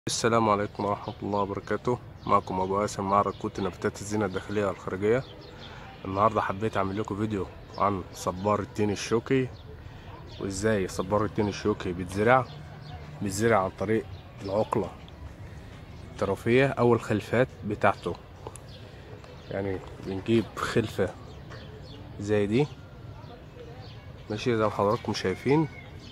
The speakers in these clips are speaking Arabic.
السلام عليكم ورحمة الله وبركاته. معكم أبو قاسم معرض كوت نباتات الزينة الداخلية والخارجية. النهاردة حبيت أعمل لكم فيديو عن صبار التين الشوكي، وإزاي صبار التين الشوكي بيتزرع عن طريق العقلة الطرفية أو الخلفات بتاعته. يعني بنجيب خلفة زي دي ماشي زي ما حضراتكم شايفين،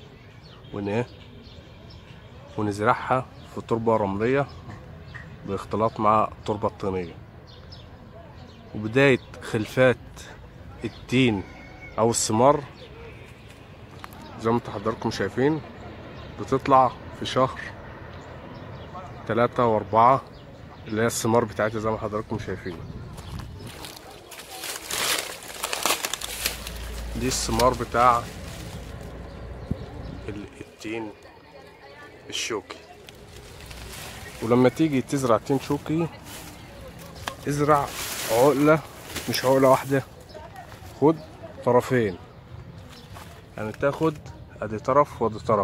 ونزرعها في تربة رملية باختلاط مع التربة الطينية. وبداية خلفات التين أو الثمار زي ما انتوا حضراتكم شايفين بتطلع في شهر 3 و4، اللي هي الثمار بتاعتها زي ما حضراتكم شايفين. دي الثمار بتاع التين الشوكي. ولما تيجي تزرع تين شوكي ازرع عقلة، مش عقلة واحدة، خد طرفين، يعني تاخد ادي طرف وادي طرف،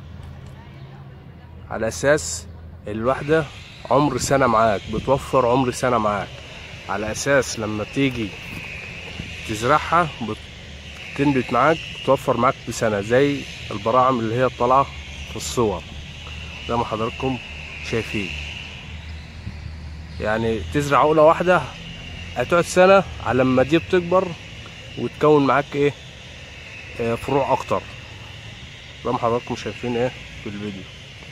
على اساس الواحدة عمر سنة معاك، بتوفر عمر سنة معاك، على اساس لما تيجي تزرعها بتنبت معاك، بتوفر معاك بسنة، زي البراعم اللي هي طالعة في الصور زي ما حضراتكم شايفين. يعني تزرع عقلة واحدة هتقعد سنة على لما دي بتكبر وتكون معاك فروع اكتر زي ما حضراتكم شايفين في الفيديو.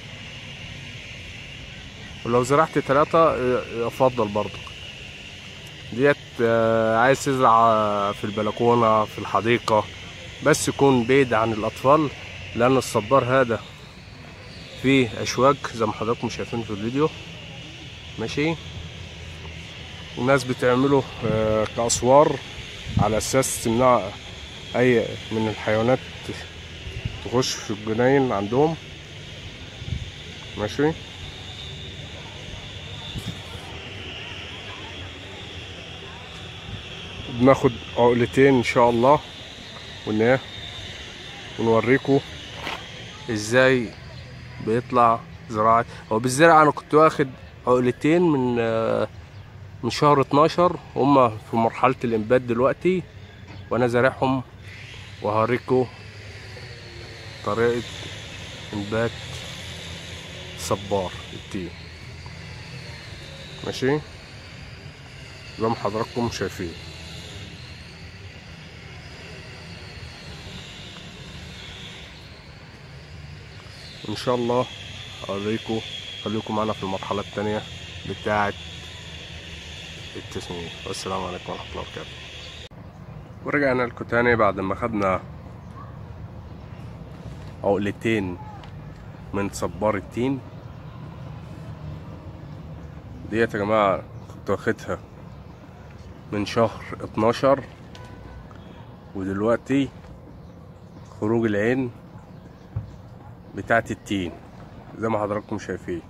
ولو زرعت 3 افضل برضو. ديت عايز تزرع في البلكونة في الحديقة، بس يكون بعيد عن الاطفال، لان الصبار هذا فيه اشواك زي ما حضراتكم شايفين في الفيديو ماشي. الناس بتعمله كاسوار على اساس تمنع اي من الحيوانات تخش في الجناين عندهم ماشي. بناخد عقلتين ان شاء الله ونوريكم ازاي بيطلع زراعة. هو بالزرع انا كنت واخد عقلتين من شهر 12، هما في مرحلة الانبات دلوقتي وانا زارعهم، وهوريكم طريقة انبات صبار التين ماشي زي ما حضراتكم شايفين. ان شاء الله اوريكم، خليكم معنا في المرحلة التانية بتاعة التسمية. والسلام عليكم ورحمة الله وبركاته. ورجعنا لكم تاني بعد ما خدنا عقلتين من صبار التين. ديت يا جماعة كنت واخدها من شهر 12، ودلوقتي خروج العين بتاعت التين زي ما حضراتكم شايفين.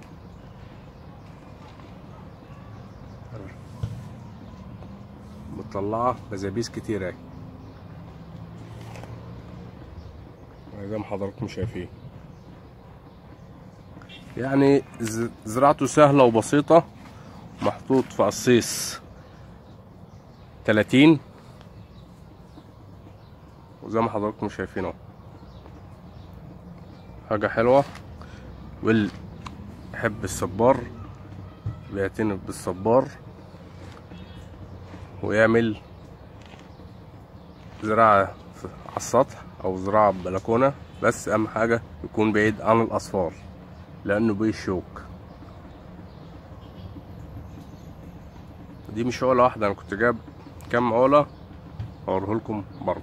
مطلعة بزابيس كتير اهي زي ما حضراتكم شايفين. يعني زراعته سهلة وبسيطة، محطوط في قصيص 30 وزي ما حضراتكم شايفين اهو. حاجة حلوة، واللي يحب الصبار بيعتني بالصبار ويعمل زراعة على السطح او زراعة ببلكونة، بس اهم حاجة يكون بعيد عن الاصفار لانه بيشوك. دي مش عقلة واحدة، انا كنت جايب كام عقلة هوريهولكم برضه.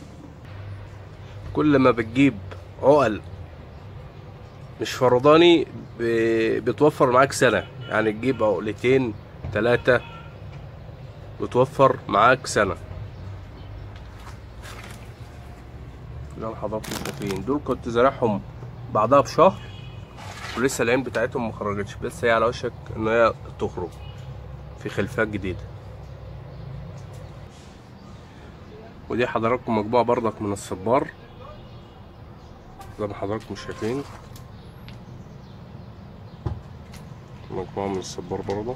كل ما بتجيب عقل مش فرداني بتوفر معاك سنة، يعني تجيب عقلتين 3 بتوفر معاك سنة زي ما حضراتكم شايفين. دول كنت زارعهم بعدها بشهر ولسه العين بتاعتهم مخرجتش، بس هي على وشك ان هي تخرج في خلفات جديدة. ودي حضراتكم مجموعة برضك من الصبار زي ما حضراتكم شايفين. مجموعة من الصبار برضه.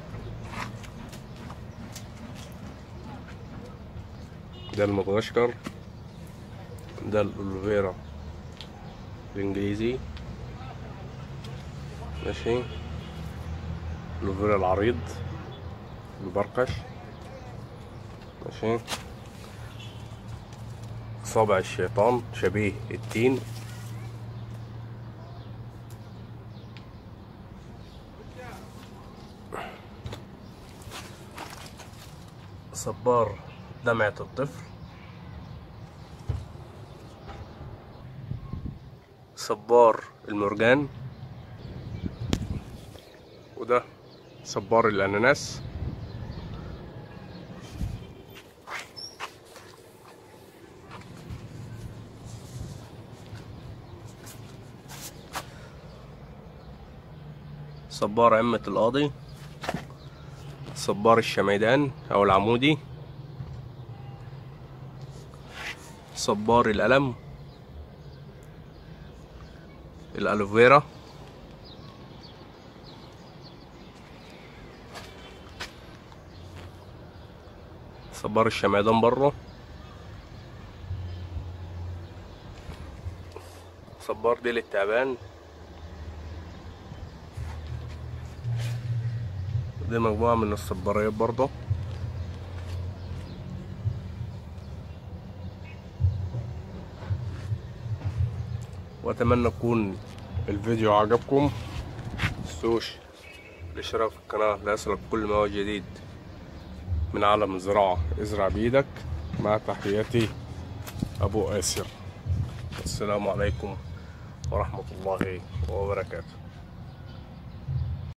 ده المدغشقر، ده الأوليفيرا الإنجليزي، ماشي، الأوليفيرا العريض المبرقش، ماشي، صابع الشيطان شبيه التين، صبار دمعة الطفل، صبار المرجان، وده صبار الأناناس. صبار عمة القاضي، صبار الشميدان أو العمودي، صبار القلم، الألوفيرا، صبار الشميدان برضه، صبار ديل التعبان. دي مجموعة من الصباريات برضه. وأتمنى يكون الفيديو عجبكم. متنسوش الاشتراك في القناة ليصلك كل ما هو جديد من عالم الزراعة. ازرع بإيدك. مع تحياتي أبو آسر. السلام عليكم ورحمة الله وبركاته.